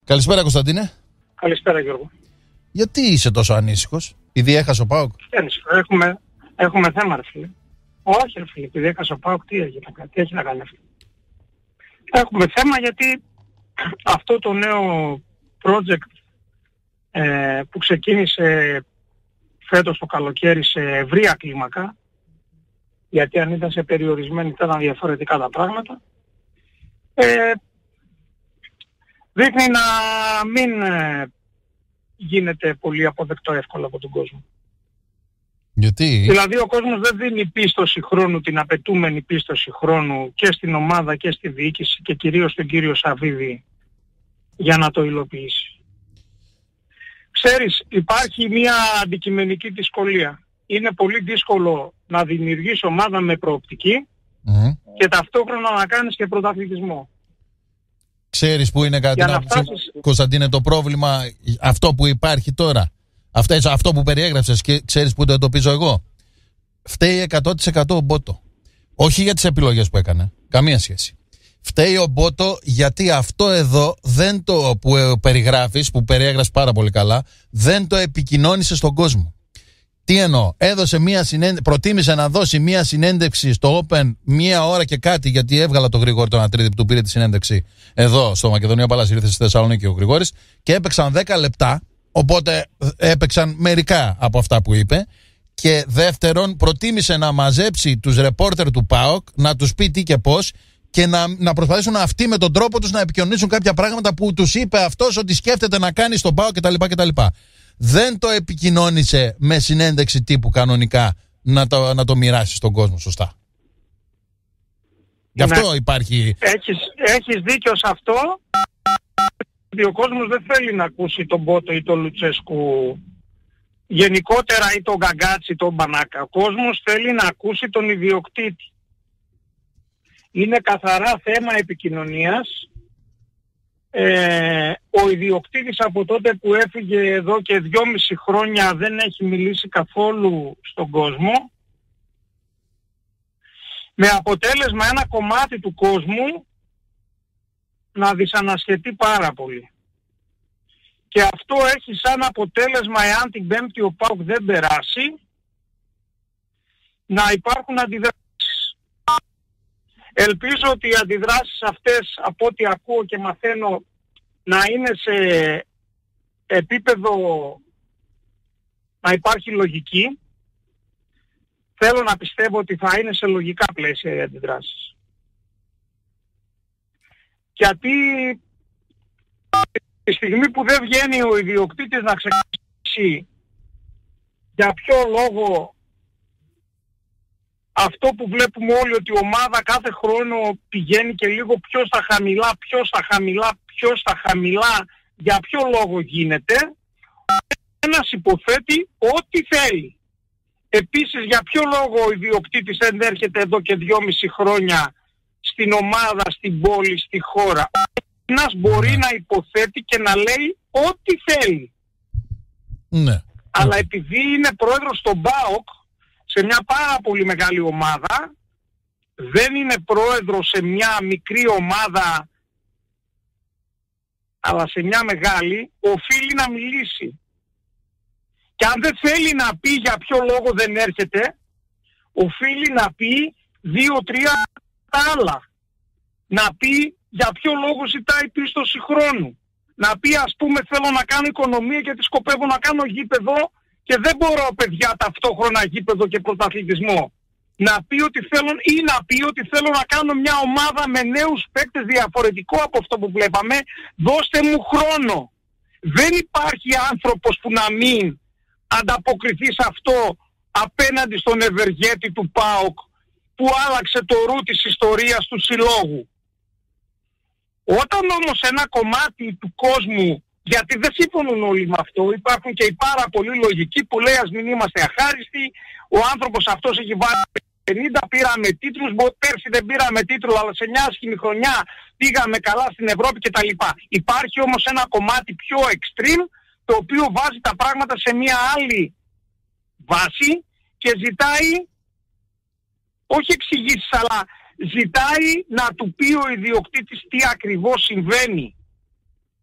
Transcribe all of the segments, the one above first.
Καλησπέρα, Κωνσταντίνε. Καλησπέρα, Γιώργο. Γιατί είσαι τόσο ανήσυχος? Επειδή έχασε ο ΠΑΟΚ? Έχουμε θέμα, ρε φίλε. Όχι, ρε φίλε, επειδή έχασε ο ΠΑΟΚ, τι έχει να κάνει αυτό? Έχουμε θέμα γιατί αυτό το νέο project που ξεκίνησε φέτος το καλοκαίρι σε ευρεία κλίμακα, γιατί αν ήταν σε περιορισμένη ήταν διαφορετικά τα πράγματα, δείχνει να μην γίνεται πολύ αποδεκτό εύκολα από τον κόσμο. Γιατί? Δηλαδή ο κόσμος δεν δίνει πίστοση χρόνου, την απαιτούμενη πίστοση χρόνου και στην ομάδα και στη διοίκηση και κυρίως στον κύριο Σαββίδη για να το υλοποιήσει. Ξέρεις, υπάρχει μια αντικειμενική δυσκολία. Είναι πολύ δύσκολο να δημιουργείς ομάδα με προοπτική και ταυτόχρονα να κάνεις και πρωταθλητισμό. Ξέρεις που είναι κάτι να φτάσεις... Κωνσταντίνε, το πρόβλημα, αυτό που υπάρχει τώρα, αυτό που περιέγραψες, και ξέρεις που το εντοπίζω εγώ? Φταίει 100% ο Μπότο. Όχι για τις επιλογές που έκανε, καμία σχέση. Φταίει ο Μπότο γιατί αυτό εδώ δεν το που περιγράφεις, που περιέγραψες πάρα πολύ καλά, δεν το επικοινώνησε στον κόσμο. Τι εννοώ? Έδωσε προτίμησε να δώσει μία συνέντευξη στο Open 1 ώρα και κάτι, γιατί έβγαλα τον Γρηγόρη τον Ατρίδη που του πήρε τη συνέντευξη εδώ στο Μακεδονία Παλάς, ήρθε στη Θεσσαλονίκη ο Γρηγόρης, και έπαιξαν 10 λεπτά, οπότε έπαιξαν μερικά από αυτά που είπε. Και δεύτερον, προτίμησε να μαζέψει τους ρεπόρτερ του ΠΑΟΚ, να τους πει τι και πώς, και να προσπαθήσουν αυτοί με τον τρόπο τους να επικοινωνήσουν κάποια πράγματα που τους είπε αυτός ότι σκέφτεται να κάνει στον ΠΑΟΚ κτλ. Δεν το επικοινώνησε με συνέντευξη τύπου κανονικά να το μοιράσει στον κόσμο σωστά. Γι' αυτό υπάρχει... Έχεις δίκιο σε αυτό. Ο κόσμος δεν θέλει να ακούσει τον Μπότο ή τον Λουτσέσκου γενικότερα, ή τον Γκαγκάτσι ή τον Μπανάκα. Ο κόσμος θέλει να ακούσει τον ιδιοκτήτη. Είναι καθαρά θέμα επικοινωνίας. Ο ιδιοκτήτης από τότε που έφυγε εδώ και 2,5 χρόνια δεν έχει μιλήσει καθόλου στον κόσμο, με αποτέλεσμα ένα κομμάτι του κόσμου να δυσανασχετεί πάρα πολύ. Και αυτό έχει σαν αποτέλεσμα, εάν την Πέμπτη ο ΠΑΟΚ δεν περάσει, να υπάρχουν αντιδράσεις. Ελπίζω ότι οι αντιδράσεις αυτές, από ό,τι ακούω και μαθαίνω, να είναι σε επίπεδο να υπάρχει λογική. Θέλω να πιστεύω ότι θα είναι σε λογικά πλαίσια οι αντιδράσεις. Γιατί τη στιγμή που δεν βγαίνει ο ιδιοκτήτης να ξεκαθαρίσει για ποιο λόγο αυτό που βλέπουμε όλοι, ότι η ομάδα κάθε χρόνο πηγαίνει και λίγο πιο στα χαμηλά, για ποιο λόγο γίνεται, ένας υποθέτει ό,τι θέλει. Επίσης, για ποιο λόγο ο ιδιοκτήτης δεν έρχεται εδώ και 2,5 χρόνια στην ομάδα, στην πόλη, στη χώρα? Ένας μπορεί να υποθέτει και να λέει ό,τι θέλει. Ναι. Αλλά επειδή είναι πρόεδρος στον ΠΑΟΚ, σε μια πάρα πολύ μεγάλη ομάδα, δεν είναι πρόεδρος σε μια μικρή ομάδα, αλλά σε μια μεγάλη, οφείλει να μιλήσει. Και αν δεν θέλει να πει για ποιο λόγο δεν έρχεται, οφείλει να πει 2-3 τα άλλα. Να πει για ποιο λόγο ζητάει πίστοση χρόνου. Να πει, ας πούμε, θέλω να κάνω οικονομία γιατί σκοπεύω να κάνω γήπεδο και δεν μπορώ, παιδιά, ταυτόχρονα γήπεδο και πρωταθλητισμό. Να πει ότι θέλω να κάνω μια ομάδα με νέους παίκτες διαφορετικό από αυτό που βλέπαμε. Δώστε μου χρόνο. Δεν υπάρχει άνθρωπος που να μην ανταποκριθεί σε αυτό απέναντι στον ευεργέτη του ΠΑΟΚ που άλλαξε το ρου της ιστορίας του συλλόγου. Όταν όμως ένα κομμάτι του κόσμου, γιατί δεν συμφωνούν όλοι με αυτό, υπάρχουν και οι πάρα πολύ λογικοί που λέει ας μην είμαστε αχάριστοι, ο άνθρωπος αυτός έχει βάλει 50, πήραμε τίτλους, πέρσι δεν πήραμε τίτλο, αλλά σε μια άσχημη χρονιά πήγαμε καλά στην Ευρώπη κτλ. Υπάρχει όμως ένα κομμάτι πιο extreme, το οποίο βάζει τα πράγματα σε μια άλλη βάση και ζητάει, όχι εξηγήσεις, αλλά ζητάει να του πει ο ιδιοκτήτης τι ακριβώς συμβαίνει.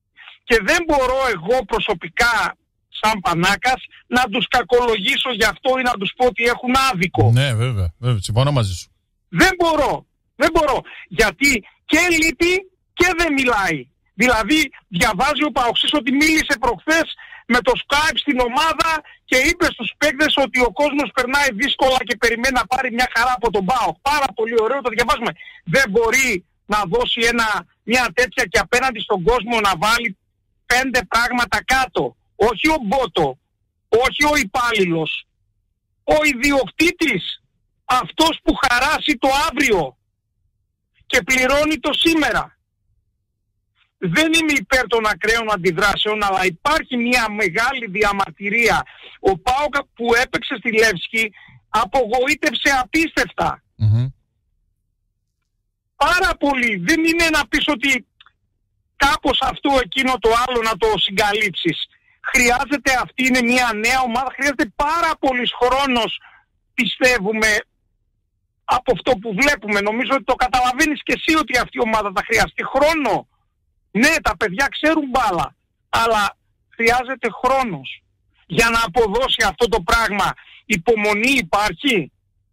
Και δεν μπορώ εγώ προσωπικά σαν Πανάκας να τους κακολογήσω γι' αυτό ή να τους πω ότι έχουν άδικο. Ναι, βέβαια, συμφωνώ μαζί σου. Δεν μπορώ. Γιατί και λείπει και δεν μιλάει. Δηλαδή διαβάζει ο Παοξής ότι μίλησε προχθές με το Skype στην ομάδα και είπε στους παίκτες ότι ο κόσμος περνάει δύσκολα και περιμένει να πάρει μια χαρά από τον ΠΑΟΚ. Πάρα πολύ ωραίο, το διαβάζουμε. Δεν μπορεί να δώσει μια τέτοια και απέναντι στον κόσμο να βάλει 5 πράγματα κάτω. Όχι ο Μπότο, όχι ο υπάλληλος, ο ιδιοκτήτης, αυτός που χαράσει το αύριο και πληρώνει το σήμερα. Δεν είμαι υπέρ των ακραίων αντιδράσεων, αλλά υπάρχει μια μεγάλη διαμαρτυρία. Ο ΠΑΟΚ που έπαιξε στη Λεύσκη απογοήτευσε απίστευτα. Πάρα πολύ. Δεν είναι να πεις ότι κάπως αυτό, εκείνο, το άλλο να το συγκαλύψεις. Χρειάζεται, αυτή είναι μια νέα ομάδα, χρειάζεται πάρα πολύς χρόνος, πιστεύουμε, από αυτό που βλέπουμε. Νομίζω ότι το καταλαβαίνεις και εσύ ότι αυτή η ομάδα θα χρειαστεί χρόνο. Ναι, τα παιδιά ξέρουν μπάλα, αλλά χρειάζεται χρόνος για να αποδώσει αυτό το πράγμα. Υπομονή υπάρχει.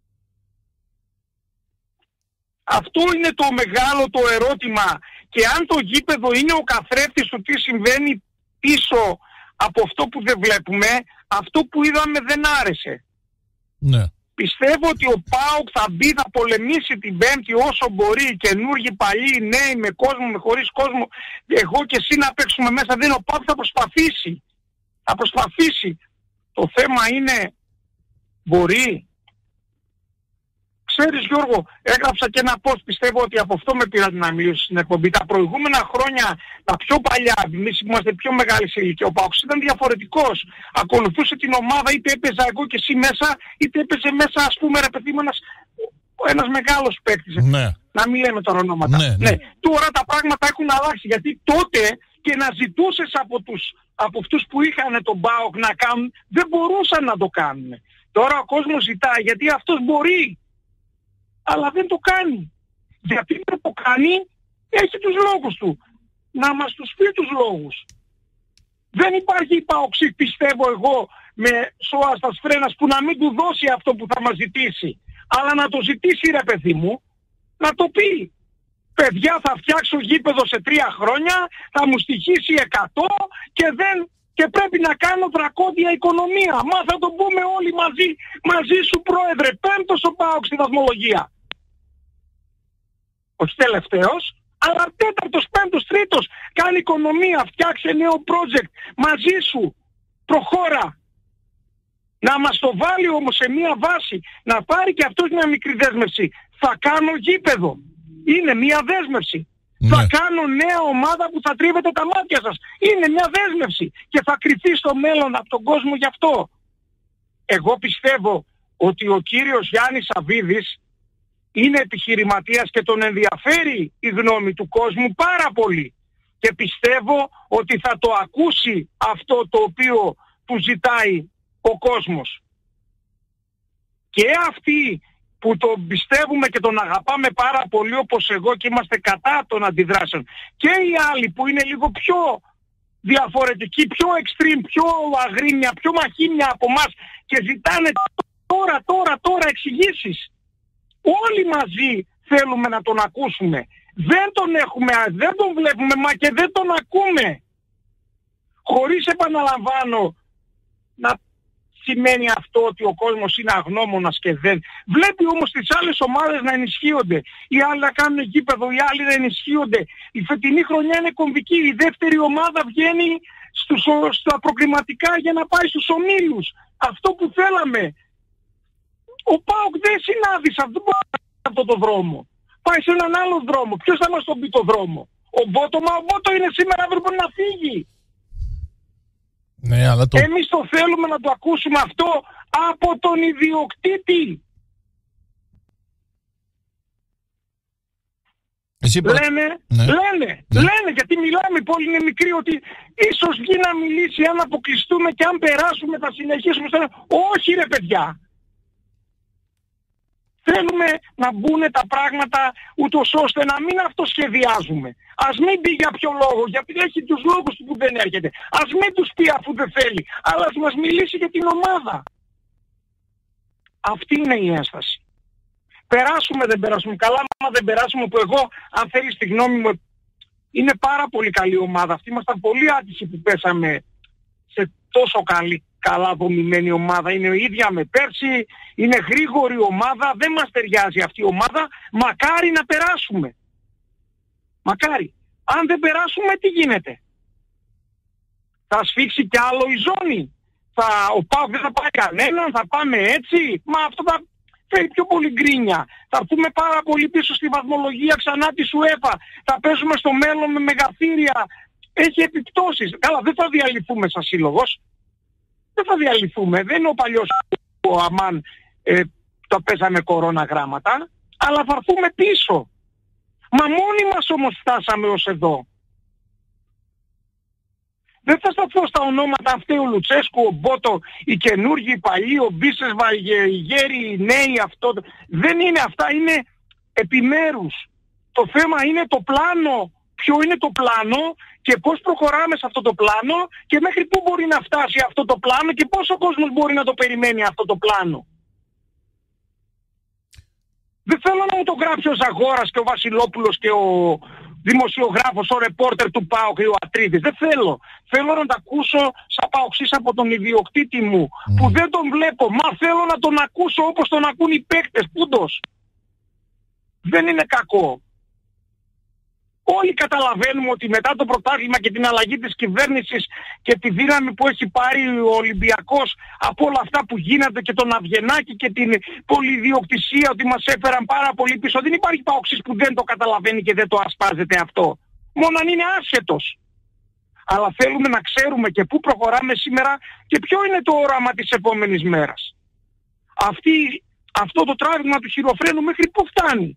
Αυτό είναι το μεγάλο το ερώτημα. Και αν το γήπεδο είναι ο καθρέφτης του τι συμβαίνει πίσω από αυτό που δεν βλέπουμε, αυτό που είδαμε δεν άρεσε. Ναι. Πιστεύω ότι ο ΠΑΟΚ θα μπει, θα πολεμήσει την Πέμπτη όσο μπορεί, οι καινούργοι, παλιοί, νέοι, με κόσμο, με χωρίς κόσμο, εγώ και εσύ να παίξουμε μέσα. Δεν είναι, ο ΠΑΟΚ θα προσπαθήσει. Θα προσπαθήσει. Το θέμα είναι, μπορεί. Ξέρεις Γιώργο, έγραψα και ένα post, πιστεύω ότι από αυτό με πήρα να μιλήσω στην εκπομπή. Τα προηγούμενα χρόνια, τα πιο παλιά, εμείς είμαστε πιο μεγάλοι σε ηλικία, ο Παοξής ήταν διαφορετικός. Ακολουθούσε την ομάδα, είτε έπαιζα εγώ και εσύ μέσα, είτε έπαιζε μέσα, ας πούμε, ρε παιδί μου, ένας μεγάλος παίκτης. Ναι. Να μην λέμε τώρα ονόματα. Ναι. Τώρα τα πράγματα έχουν αλλάξει, γιατί τότε και να ζητούσες από αυτούς που είχαν τον ΠΑΟΚ να κάνουν, δεν μπορούσαν να το κάνουν. Τώρα ο κόσμος ζητάει, γιατί αυτός μπορεί. Αλλά δεν το κάνει. Γιατί δεν το κάνει, έχει τους λόγους του. Να μας τους πει τους λόγους. Δεν υπάρχει Παοξή, πιστεύω εγώ, με σώα στα σφρένας που να μην του δώσει αυτό που θα μας ζητήσει. Αλλά να το ζητήσει ρε παιδί μου, να το πει. Παιδιά, θα φτιάξω γήπεδο σε 3 χρόνια, θα μου στοιχήσει 100 και πρέπει να κάνω δρακόντια οικονομία. Μα θα το πούμε όλοι μαζί σου πρόεδρε. 5ος ο ΠΑΟΚ στη βαθμολογία. Όχι τελευταίος, αλλά 4ος, 5ος, 3ος. Κάνει οικονομία, φτιάξε νέο project. Μαζί σου. Προχώρα. Να μας το βάλει όμως σε μία βάση. Να πάρει και αυτός μια μικρή δέσμευση. Θα κάνω γήπεδο. Είναι μία δέσμευση. Ναι. Θα κάνω νέα ομάδα που θα τρίβεται τα μάτια σας. Είναι μια δέσμευση. Και θα κρυφτεί στο μέλλον από τον κόσμο γι' αυτό. Εγώ πιστεύω ότι ο κύριος Γιάννης Σαββίδης είναι επιχειρηματίας και τον ενδιαφέρει η γνώμη του κόσμου πάρα πολύ. Και πιστεύω ότι θα το ακούσει αυτό το οποίο του ζητάει ο κόσμος. Και αυτοί που τον πιστεύουμε και τον αγαπάμε πάρα πολύ όπως εγώ και είμαστε κατά των αντιδράσεων, και οι άλλοι που είναι λίγο πιο διαφορετικοί, πιο extreme, πιο αγρίμια, πιο μαχήμια από μας και ζητάνε τώρα εξηγήσεις. Όλοι μαζί θέλουμε να τον ακούσουμε. Δεν τον έχουμε, δεν τον βλέπουμε, μα και δεν τον ακούμε. Χωρίς, επαναλαμβάνω, να σημαίνει αυτό ότι ο κόσμος είναι αγνώμονας και δεν. Βλέπει όμως τις άλλες ομάδες να ενισχύονται. Οι άλλοι να κάνουν γήπεδο, οι άλλοι να ενισχύονται. Η φετινή χρονιά είναι κομβική. Η δεύτερη ομάδα βγαίνει στα προκριματικά για να πάει στους ομίλους. Αυτό που θέλαμε. Ο ΠΑΟΚ δεν συνάδει σε αυτό το δρόμο. Πάει σε έναν άλλο δρόμο. Ποιος θα μας τον πει το δρόμο? Ο Μπότο είναι σήμερα, αύριο μπορεί να φύγει. Ναι, αλλά εμείς το θέλουμε να το ακούσουμε αυτό από τον ιδιοκτήτη. Λένε, γιατί μιλάμε, η πόλη είναι μικρή, ότι ίσως βγει να μιλήσει, αν αποκλειστούμε και αν περάσουμε θα συνεχίσουμε. Όχι ρε παιδιά. Θέλουμε να μπουν τα πράγματα ούτως ώστε να μην αυτοσχεδιάζουμε. Ας μην πει για ποιο λόγο, γιατί έχει τους λόγους του που δεν έρχεται. Ας μην τους πει αφού δεν θέλει, αλλά ας μας μιλήσει για την ομάδα. Αυτή είναι η ένσταση. Περάσουμε, δεν περάσουμε. Καλά, άμα δεν περάσουμε, που εγώ, αν θέλεις τη γνώμη μου, είναι πάρα πολύ καλή ομάδα. Αυτή ήμασταν πολύ άτυχοι που πέσαμε σε τόσο καλά δομημένη ομάδα. Είναι ίδια με πέρσι, είναι γρήγορη ομάδα, δεν μας ταιριάζει αυτή η ομάδα. Μακάρι να περάσουμε. Μακάρι. Αν δεν περάσουμε, τι γίνεται? Θα σφίξει κι άλλο η ζώνη? Ο ΠΑΟΚ δεν θα πάει κανέναν, θα πάμε έτσι? Μα αυτό θα φέρει πιο πολύ γκρίνια. Θα έρθουμε πάρα πολύ πίσω στη βαθμολογία ξανά της UEFA. Θα παίζουμε στο μέλλον με μεγαθύρια. Έχει επιπτώσεις. Καλά, δεν θα διαλυθούμε σαν σύλλογος. Δεν θα διαλυθούμε. Δεν είναι ο παλιός ο Αμάν το παίζαμε κορώνα γράμματα. Αλλά θα έρθουμε πίσω. Μα μόνοι μας όμως φτάσαμε ως εδώ. Δεν θα σταθώ στα ονόματα αυτοί, ο Λουτσέσκου, ο Μπότο, οι καινούργοι, οι παλιοί, ο Μπίσεσβα, οι γέροι, οι νέοι, αυτό. Δεν είναι αυτά, είναι επιμέρους. Το θέμα είναι το πλάνο. Ποιο είναι το πλάνο και πώς προχωράμε σε αυτό το πλάνο και μέχρι πού μπορεί να φτάσει αυτό το πλάνο και πόσο κόσμος μπορεί να το περιμένει αυτό το πλάνο. Δεν θέλω να μου το γράψει ο Ζαγόρας και ο Βασιλόπουλος και ο δημοσιογράφος, ο ρεπόρτερ του ΠΑΟΚ και ο Ατρίδης. Δεν θέλω. Θέλω να τα ακούσω σαν παοξής από τον ιδιοκτήτη μου που δεν τον βλέπω. Μα θέλω να τον ακούσω όπως τον ακούν οι παίκτες. Πούντος. Δεν είναι κακό. Όλοι καταλαβαίνουμε ότι μετά το πρωτάθλημα και την αλλαγή της κυβέρνησης και τη δύναμη που έχει πάρει ο Ολυμπιακός από όλα αυτά που γίνονται και τον Αυγενάκη και την πολυδιοκτησία, ότι μας έφεραν πάρα πολύ πίσω. Δεν υπάρχει παοξής που δεν το καταλαβαίνει και δεν το ασπάζεται αυτό. Μόνο αν είναι άσχετος. Αλλά θέλουμε να ξέρουμε και πού προχωράμε σήμερα και ποιο είναι το όραμα της επόμενης μέρας. Αυτό το τράβηγμα του χειροφρένου μέχρι πού φτάνει?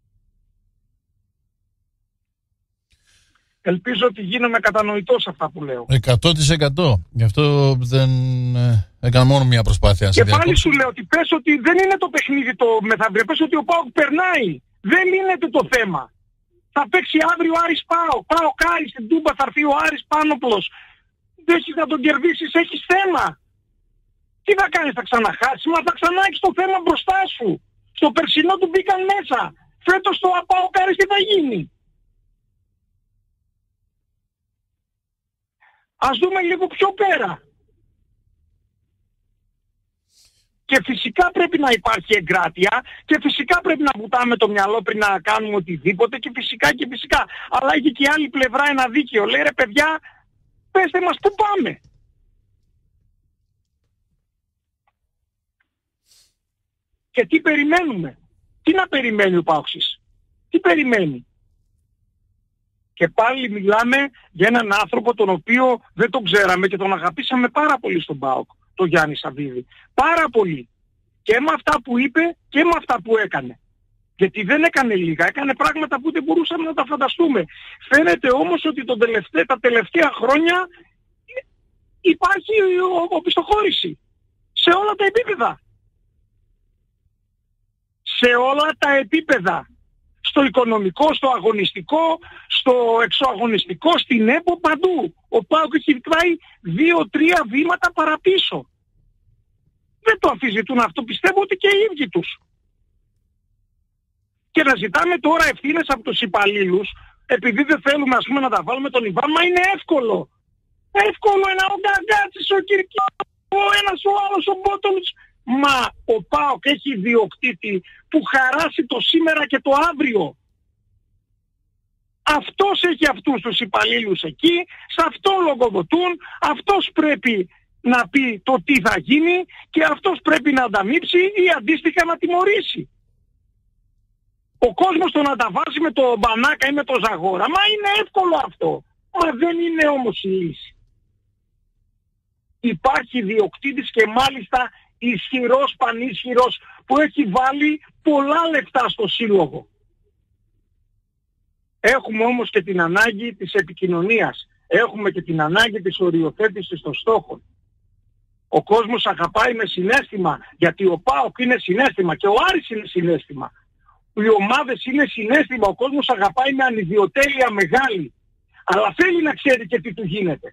Ελπίζω ότι γίνομαι κατανοητός σε αυτά που λέω. 100%. Γι' αυτό δεν έκανα μόνο μια προσπάθεια. Και πάλι σου λέω ότι πες ότι δεν είναι το παιχνίδι το μεθαύριο. Πες ότι ο ΠΑΟΚ περνάει. Δεν είναι το θέμα. Θα παίξει αύριο ο Άρης ΠΑΟΚ. ΠΑΟΚ Άρης στην Τούμπα, θα έρθει ο Άρης Πάνοπλος. Δεν έχεις να τον κερδίσεις, έχεις θέμα. Τι θα κάνεις, θα ξαναχάσεις? Μα θα ξανά έχεις το θέμα μπροστά σου. Στο περσινό του μπήκαν μέσα. Φέτος το ΠΑΟΚ Άρης τι θα γίνει? Ας δούμε λίγο πιο πέρα. Και φυσικά πρέπει να υπάρχει εγκράτεια και φυσικά πρέπει να βουτάμε το μυαλό πριν να κάνουμε οτιδήποτε και φυσικά. Αλλά έχει και η άλλη πλευρά ένα δίκαιο. Λέει ρε παιδιά, πέστε μας πού πάμε. Και τι περιμένουμε? Τι να περιμένει ο Πάοξης? Τι περιμένει? Και πάλι μιλάμε για έναν άνθρωπο τον οποίο δεν τον ξέραμε και τον αγαπήσαμε πάρα πολύ στον ΠΑΟΚ, τον Γιάννη Σαββίδη. Πάρα πολύ. Και με αυτά που είπε και με αυτά που έκανε. Γιατί δεν έκανε λίγα, έκανε πράγματα που δεν μπορούσαμε να τα φανταστούμε. Φαίνεται όμως ότι τα τελευταία χρόνια υπάρχει οπισθοχώρηση. Σε όλα τα επίπεδα. Σε όλα τα επίπεδα. Στο οικονομικό, στο αγωνιστικό, στο εξωαγωνιστικό, στην ΕΠΟ, παντού. Ο ΠΑΟΚ έχει πάει 2-3 βήματα παραπίσω. Δεν το αμφισβητούν αυτό, πιστεύω ότι και οι ίδιοι τους. Και να ζητάμε τώρα ευθύνες από τους υπαλλήλους, επειδή δεν θέλουμε ας πούμε να τα βάλουμε τον Ιβάν, μα είναι εύκολο. Εύκολο ο Γκαγκάτσης, ο Κυρκιός, ο ένας, ο άλλος, ο Μπότολης. Μα ο ΠΑΟΚ έχει ιδιοκτήτη που χαράσει το σήμερα και το αύριο. Αυτός έχει αυτούς τους υπαλλήλους εκεί, σε αυτόν λογοδοτούν, αυτός πρέπει να πει το τι θα γίνει και αυτός πρέπει να ανταμείψει ή αντίστοιχα να τιμωρήσει. Ο κόσμος το να τα βάζει με το Μπανάκα ή με το Ζαγόρα, μα είναι εύκολο αυτό. Μα δεν είναι όμως η λύση. Υπάρχει ιδιοκτήτης και μάλιστα ισχυρός, πανίσχυρος, που έχει βάλει πολλά λεφτά στο σύλλογο. Έχουμε όμως και την ανάγκη της επικοινωνίας. Έχουμε και την ανάγκη της οριοθέτησης των στόχων. Ο κόσμος αγαπάει με συναίσθημα, γιατί ο ΠΑΟΚ είναι συναίσθημα και ο Άρης είναι συναίσθημα. Οι ομάδες είναι συναίσθημα, ο κόσμος αγαπάει με ανιδιοτέλεια μεγάλη. Αλλά θέλει να ξέρει και τι του γίνεται.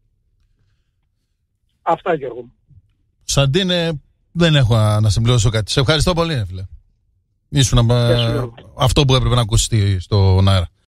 Αυτά, Γιώργο. Σαντίνε, δεν έχω να συμπληρώσω κάτι. Σε ευχαριστώ πολύ, φίλε. Ήσουν αυτό που έπρεπε να ακουστεί στον αέρα.